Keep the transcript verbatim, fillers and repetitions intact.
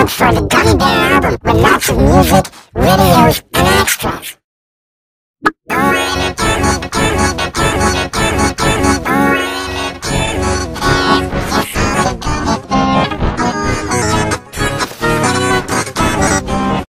for the Gummy Bear album with lots of music, videos,